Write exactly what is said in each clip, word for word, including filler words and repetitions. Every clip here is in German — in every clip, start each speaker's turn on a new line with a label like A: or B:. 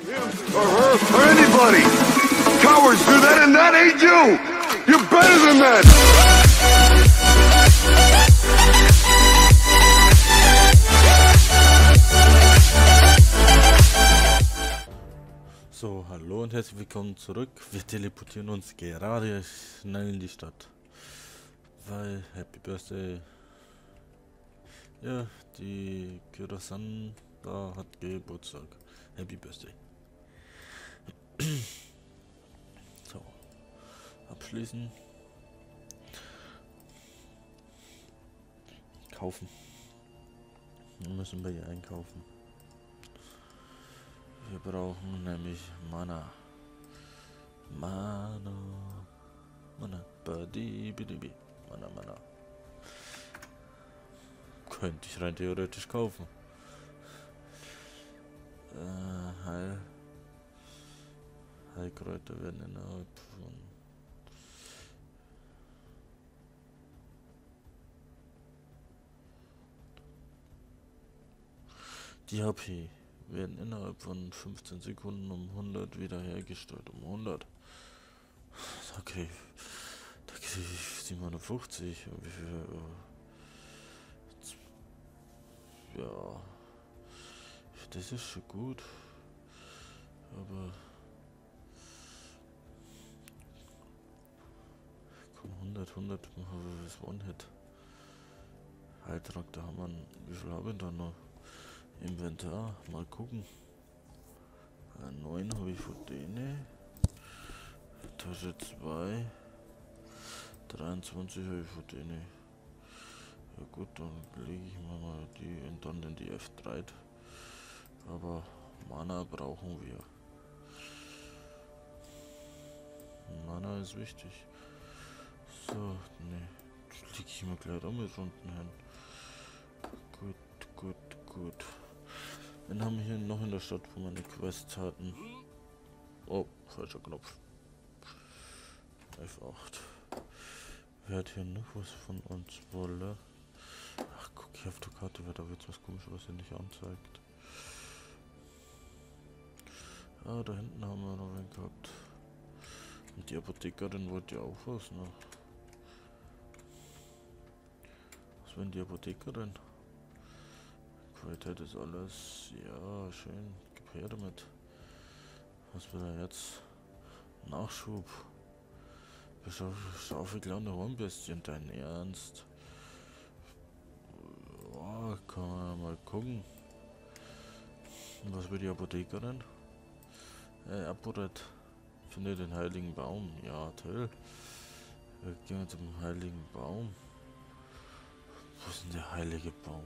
A: Or her, or anybody. Cowards do that and that ain't you. You're better than that.
B: So, hallo und herzlich willkommen zurück. Wir teleportieren uns gerade schnell in die Stadt. Weil Happy Birthday. Ja, die Kira-san da hat Geburtstag. Happy Birthday. So, abschließen. Kaufen. Dann müssen wir hier einkaufen. Wir brauchen nämlich Mana. Mana. Mana. Badi, bidi, bidi. Mana, Mana. Könnte ich rein theoretisch kaufen. Äh, Heil. Heilkräuter werden innerhalb von... Die H P werden innerhalb von fünfzehn Sekunden um hundert wiederhergestellt. Um hundert. Okay. Da kriege ich siebenhundertfünfzig. Wie viel? Ja. Das ist schon gut. Aber. Komm, hundert, hundert. Machen wir das One-Hit. Heiltrank, da haben wir. Wie viel habe ich da noch? Inventar, mal gucken. neun habe ich von denen. Tasche zwei. dreiundzwanzig habe ich von denen. Ja gut, dann lege ich mir mal die und dann in die F drei. Aber Mana brauchen wir. Mana ist wichtig. So, ne. Lege ich mir gleich auch mit unten hin. Gut, gut, gut. Dann haben wir hier noch in der Stadt, wo wir eine Quest hatten. Oh, falscher Knopf. F acht. Wer hat hier noch was von uns wolle? Ach, guck hier auf der Karte, wer da wird was komisches, was er nicht anzeigt. Ah, da hinten haben wir noch einen gehabt. Und die Apothekerin wollte ja auch was noch. Was will denn die Apothekerin? Qualität ist alles, ja, schön, gib her damit. Was will er jetzt? Nachschub. Scharfe kleine Hornbestien, dein Ernst? Oh, kann man mal gucken. Was will die Apothekerin? Äh, Aporet. Finde den heiligen Baum. Ja, toll. Wir gehen zum heiligen Baum. Wo ist denn der heilige Baum?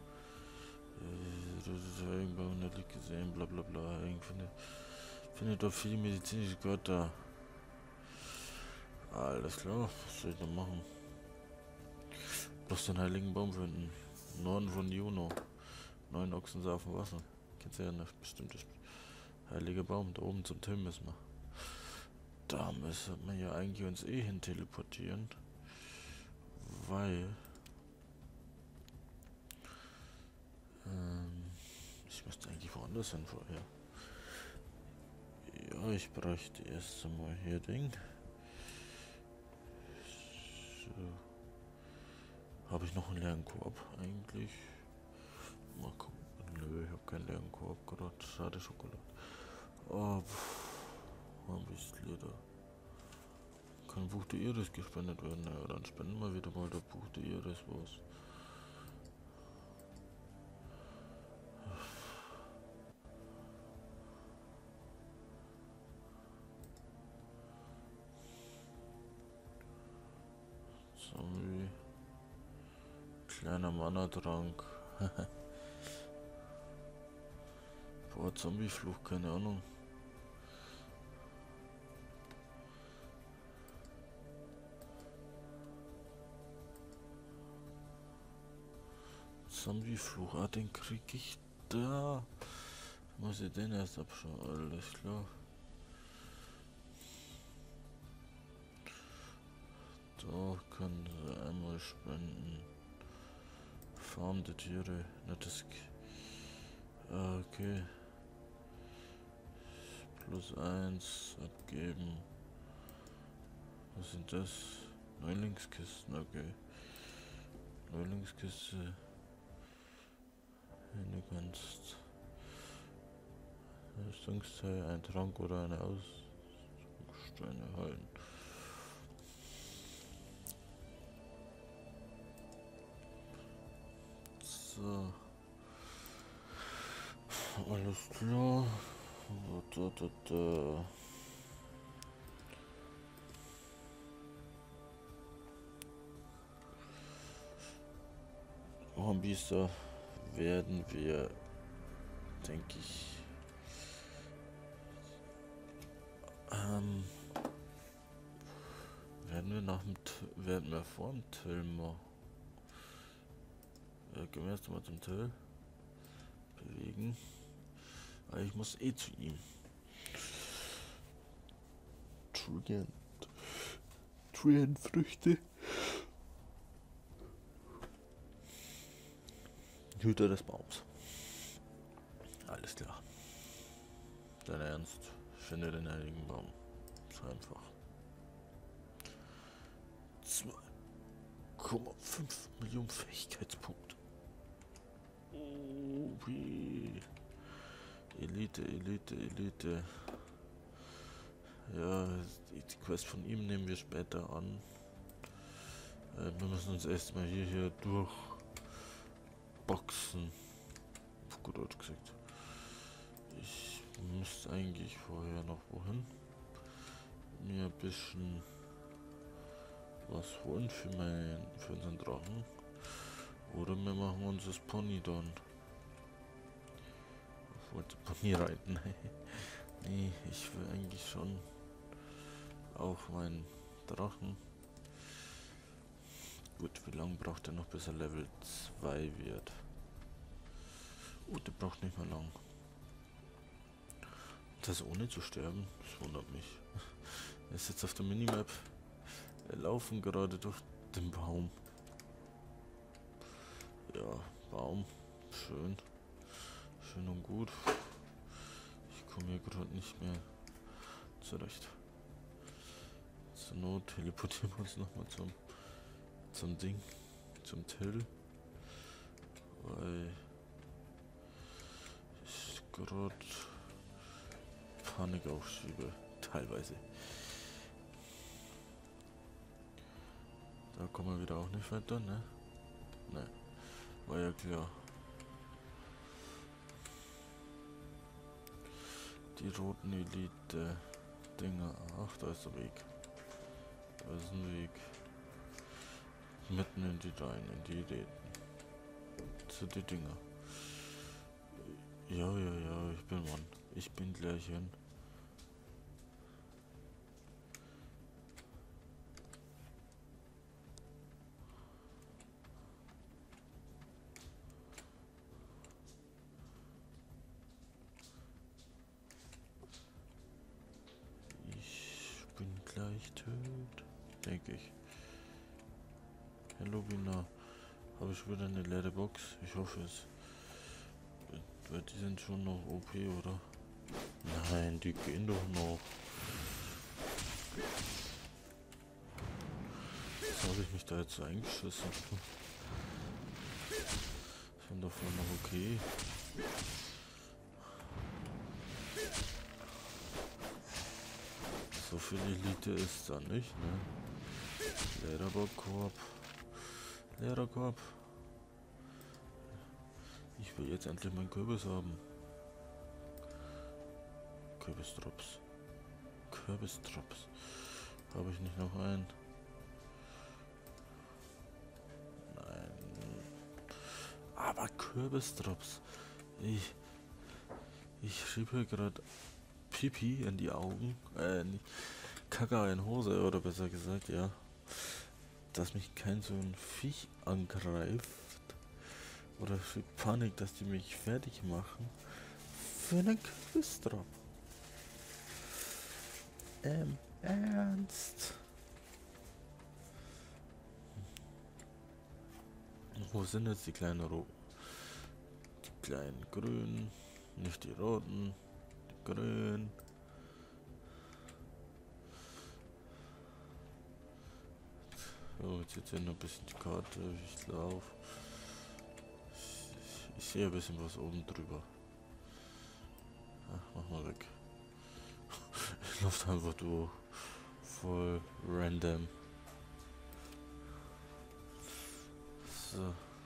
B: Das ist ja irgendwann nicht gesehen, bla bla bla. Ich finde, finde doch viele medizinische Götter. Alles klar, was soll ich noch machen? Bloß den heiligen Baum finden. Norden von Juno. Neun Ochsen auf dem Wasser. Kennst du ja nicht, bestimmt das heilige Baum. Da oben zum Till müssen wir. Da müssen wir ja eigentlich uns eh hin teleportieren. Weil... Ich müsste eigentlich woanders hin vorher. Ja, ich bräuchte erst einmal hier Ding. So. Habe ich noch einen leeren Korb eigentlich? Mal gucken. Nö, ich habe keinen leeren Korb gerade. Schade Schokolade. Oh, ein bisschen da. Kann Buch der Iris gespendet werden? Naja, dann spenden wir wieder mal der Buch der Iris was. Zombie. Kleiner Mana-Trank. Boah, Zombie-Fluch, keine Ahnung. Zombie-Fluch, ah, den krieg ich da. Muss ich den erst abschauen, alles klar. Da können sie einmal spenden. Farm der Tiere. Na, das. Ah, okay. plus eins abgeben. Was sind das? Neulingskisten, okay. Neulingskiste. Wenn du kannst Rüstungsteil, ein Trank oder eine Aussteine halten. So. Alles klar. Da, da, da. Hornbiester werden wir, denke ich, ähm, werden wir nach dem, T werden wir vor dem Till mal, äh, gehen wir erst mal zum Till, bewegen, aber ich muss eh zu ihm. Trillion, Trillion Früchte. Hüter des Baums. Alles klar. Dein Ernst, finde den heiligen Baum. So einfach. zwei Komma fünf Millionen Fähigkeitspunkte. Oh, wie. Elite, Elite, Elite. Ja, die Quest von ihm nehmen wir später an. Äh, wir müssen uns erstmal hier, hier durchboxen. Auf gut Deutsch gesagt. Ich müsste eigentlich vorher noch wohin. Mir ein bisschen was holen für, mein, für unseren Drachen. Oder wir machen uns das Pony dann. Ich wollte Pony reiten. Nee, ich will eigentlich schon auch meinen Drachen. Gut, wie lange braucht er noch, bis er Level zwei wird? Oh, der braucht nicht mehr lang. Das ohne zu sterben, das wundert mich. Er ist jetzt auf der Minimap. Wir laufen gerade durch den Baum. Ja, Baum. Schön. Schön und gut. Ich komme hier gerade nicht mehr zurecht. Zur Not teleportieren wir uns nochmal zum, zum Ding. Zum Till. Weil ich gerade Panik aufschiebe. Teilweise. Da kommen wir wieder auch nicht weiter, ne? Ne. War ja klar. Die roten Elite-Dinger. Ach, da ist der Weg. Da ist ein Weg. Mitten in die rein, in die Eliten. Zu die Dinger. Ja, ja, ja, ich bin Mann. Ich bin gleich hin. Ich bin gleich tot, denke ich. Hallo Bina, habe ich wieder eine leere Box? Ich hoffe es. Weil die sind schon noch O P, oder? Nein, die gehen doch noch. Was habe ich mich da jetzt so eingeschissen? Sind doch voll noch okay. So viel Elite ist da nicht, ne? Lederkorb. Lederkorb. Ich will jetzt endlich meinen Kürbis haben. Kürbisdrops. Kürbisdrops. Habe ich nicht noch einen? Nein. Aber Kürbisdrops. Ich. Ich schiebe hier gerade Pipi in die Augen. Äh, nicht. Kacke in Hose, oder besser gesagt, ja. Dass mich kein so ein Viech angreift. Oder für Panik, dass die mich fertig machen. Für einen Kürbisdrop. Ähm, ernst? Wo sind jetzt die kleinen Ro... Die kleinen grünen, nicht die roten, die grünen. So, jetzt jetzt noch ein bisschen die Karte, wie ich laufe. Ich, ich sehe ein bisschen was oben drüber. Ach, mach mal weg. Ich laufe einfach du voll random. So.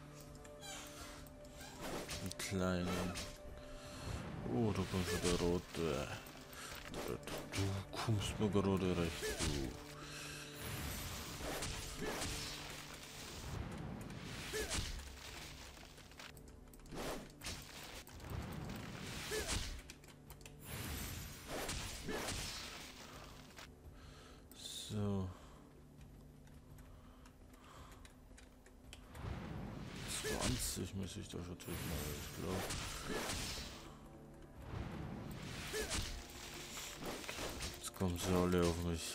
B: Einen kleinen. Oh, da kommt schon der rote. Du kommst mir gerade recht, du. So. zwanzig muss ich da schon töten, aber ich glaube. Jetzt kommen sie alle auf mich.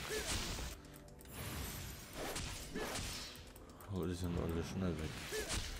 B: Aber die sind alle schnell weg.